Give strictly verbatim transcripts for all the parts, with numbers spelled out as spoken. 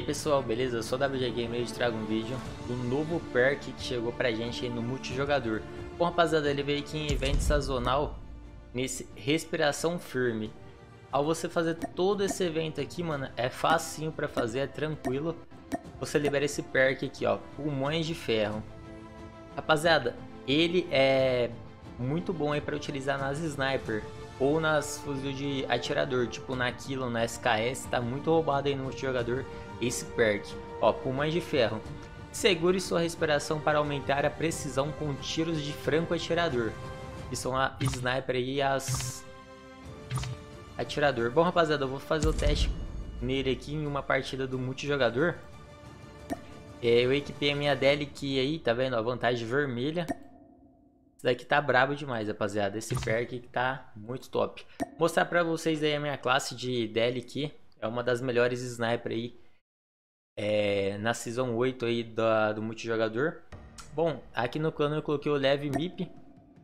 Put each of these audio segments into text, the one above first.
pessoal, beleza? Eu sou o W G Gamer e hoje trago um vídeo do novo perk que chegou pra gente aí no multijogador. Bom, rapaziada, ele veio aqui em evento sazonal nesse Respiração Firme. Ao você fazer todo esse evento aqui, mano, é facinho pra fazer, é tranquilo. Você libera esse perk aqui, ó, Pulmões de Ferro. Rapaziada, ele é muito bom aí pra utilizar nas sniper ou nas fuzil de atirador, tipo na Kilo, na S K S, tá muito roubado aí no multijogador esse perk. Ó, Pulmões de Ferro. Segure sua respiração para aumentar a precisão com tiros de franco atirador. Que são a sniper e as atirador. Bom, rapaziada, eu vou fazer o teste nele aqui em uma partida do multijogador. É, eu equipei a minha D L Q aí, tá vendo? A vantagem vermelha. Isso daqui tá brabo demais, rapaziada. Esse perk aqui tá muito top. Vou mostrar pra vocês aí a minha classe de D L Q. É uma das melhores sniper aí. É, na Season oito aí da, do multijogador. Bom, aqui no clã eu coloquei o Leve M I P.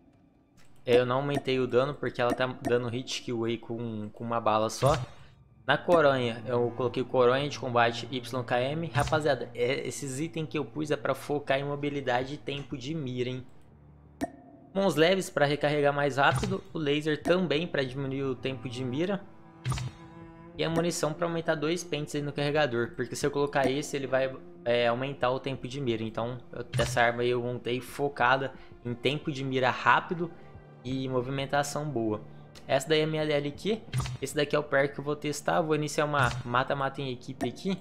Eu não aumentei o dano porque ela tá dando hit kill aí com, com uma bala só. Na coronha, eu coloquei coronha de combate Y K M. Rapaziada, é, esses itens que eu pus é pra focar em mobilidade e tempo de mira, hein? Mãos leves para recarregar mais rápido. O laser também para diminuir o tempo de mira. E a munição para aumentar dois pentes aí no carregador. Porque se eu colocar esse, ele vai é, aumentar o tempo de mira. Então, eu, essa arma aí eu montei focada em tempo de mira rápido e movimentação boa. Essa daí é a minha D L Q. Esse daqui é o perk que eu vou testar. Vou iniciar uma mata-mata em equipe aqui.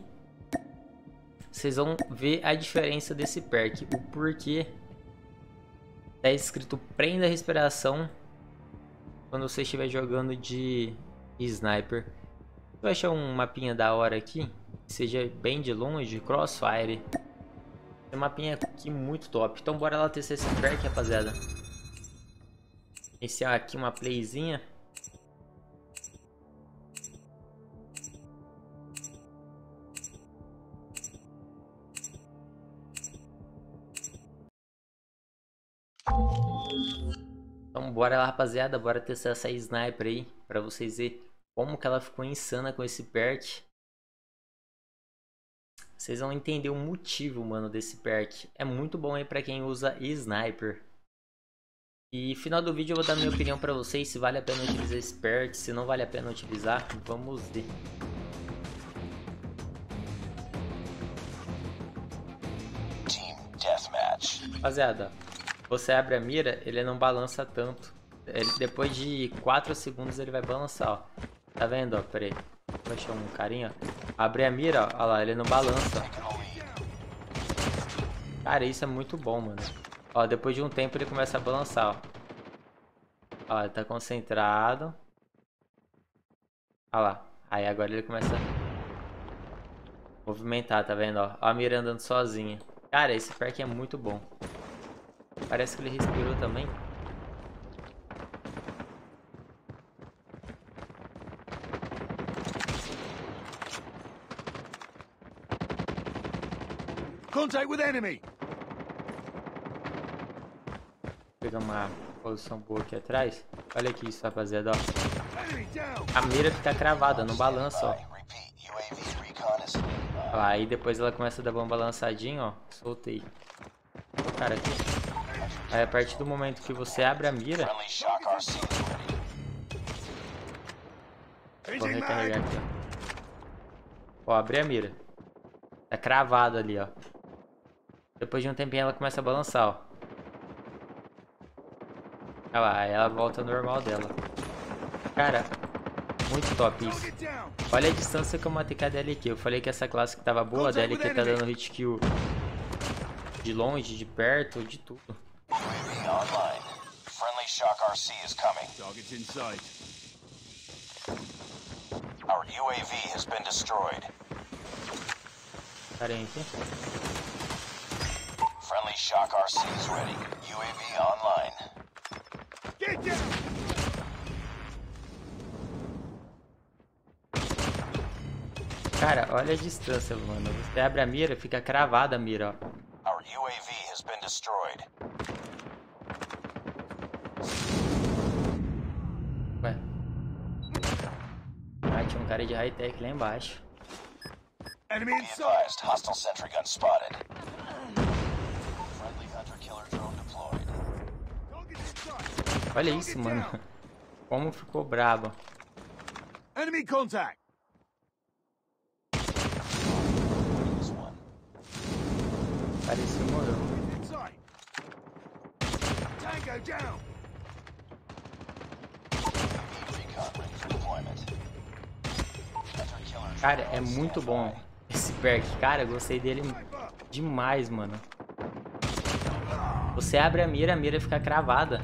Vocês vão ver a diferença desse perk. O porquê tá escrito prenda a respiração quando você estiver jogando de sniper. Eu achei um mapinha da hora aqui, que seja bem de longe, crossfire. Tem um mapinha aqui muito top. Então bora lá testar esse perk, rapaziada. Iniciar aqui uma playzinha. Então bora lá, rapaziada, bora testar essa sniper aí, pra vocês verem como que ela ficou insana com esse perk. Vocês vão entender o motivo, mano, desse perk. É muito bom aí pra quem usa sniper. E final do vídeo eu vou dar minha opinião pra vocês, se vale a pena utilizar esse perk, se não vale a pena utilizar, vamos ver. Team Deathmatch. Rapaziada, você abre a mira, ele não balança tanto. Ele, depois de quatro segundos ele vai balançar, ó. Tá vendo, ó? Pera aí. Vou achar um carinha, ó. Abre a mira, ó. Olha lá, ele não balança. Cara, isso é muito bom, mano. Ó, depois de um tempo ele começa a balançar, ó. Ó, ele tá concentrado. Olha lá. Aí agora ele começa a movimentar, tá vendo, ó? Ó a mira andando sozinha. Cara, esse perk é muito bom. Parece que ele respirou também. Contact with enemy. Vou pegar uma posição boa aqui atrás. Olha aqui isso, rapaziada, ó. A mira fica cravada, não balança, ó. Olha lá, aí depois ela começa a dar uma balançadinha, ó. Soltei. O cara aqui. Aí a partir do momento que você abre a mira, vou recarregar aqui, ó. Ó, abri a mira. Tá cravada ali, ó. Depois de um tempinho ela começa a balançar, ó. Olha lá, aí ela volta ao normal dela. Cara, muito top isso. Olha a distância que eu matei com a D L Q. Eu falei que essa classe que tava boa, a D L Q tá dando hit kill de longe, de perto, de tudo. Friendly Shock R C is coming. Targets in sight. Our U A V has been destroyed. Carinha aqui. Friendly Shock R C is ready. U A V online. Get down. Cara, olha a distância, mano. Você abre a mira, fica cravada a mira, ó. Our U A V has been destroyed. Ué. Ah, tinha um cara de high-tech lá embaixo. Be advised, hostile sentry gun spotted. Friendly hunter-killer drone deployed. Olha isso, mano. Como ficou brabo. Enemy contact. This one. Pareceu morreu. Inside. Tango down. Recon ready for deployment. Hunter-killer Cara, drone é on muito standby. bom esse perk. Cara, eu gostei dele demais, mano. Você abre a mira, a mira fica cravada.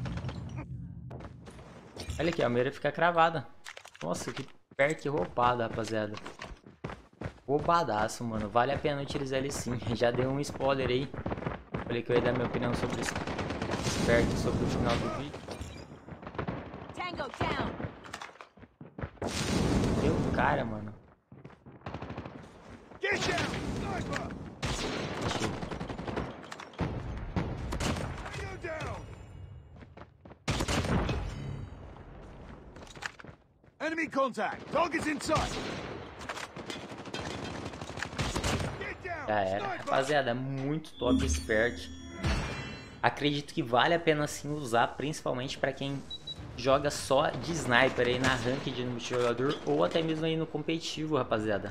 Olha aqui, a mira fica cravada. Nossa, que perk roubado, rapaziada. Roubadaço, mano. Vale a pena utilizar ele sim. Já dei um spoiler aí. Falei que eu ia dar minha opinião sobre esse perk, sobre o final do vídeo. Tango down. Deu cara, mano. Get down. Sniper. Achei. Tango down. Enemy contact. Target's inside. Get down. Já era. Sniper. Rapaziada, muito top esse perk. Acredito que vale a pena sim usar, principalmente para quem joga só de sniper aí na ranked no multijogador ou até mesmo aí no competitivo, rapaziada.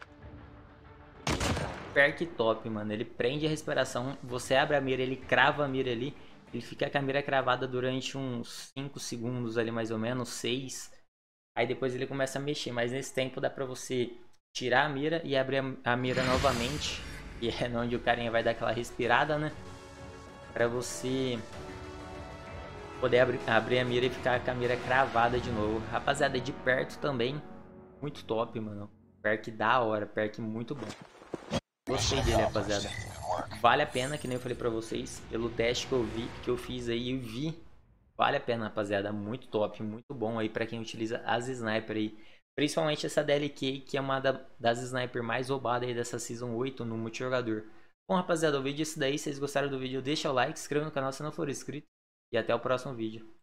Perk top, mano. Ele prende a respiração, você abre a mira, ele crava a mira ali, ele fica com a mira cravada durante uns cinco segundos ali mais ou menos, seis. Aí depois ele começa a mexer, mas nesse tempo dá pra você tirar a mira e abrir a, a mira novamente, que é onde o carinha vai dar aquela respirada, né? Pra você poder abrir, abrir a mira e ficar com a mira cravada de novo. Rapaziada, de perto também, muito top, mano. Perk da hora, perk muito bom. Gostei dele, rapaziada. Vale a pena, que nem eu falei pra vocês, pelo teste que eu vi, que eu fiz aí e vi. Vale a pena, rapaziada. Muito top, muito bom aí pra quem utiliza as sniper aí. Principalmente essa D L K, que é uma da, das sniper mais roubadas aí dessa Season oito no multijogador. Bom, rapaziada, o vídeo é esse daí. Se vocês gostaram do vídeo, deixa o like, se inscreva no canal se não for inscrito. E até o próximo vídeo.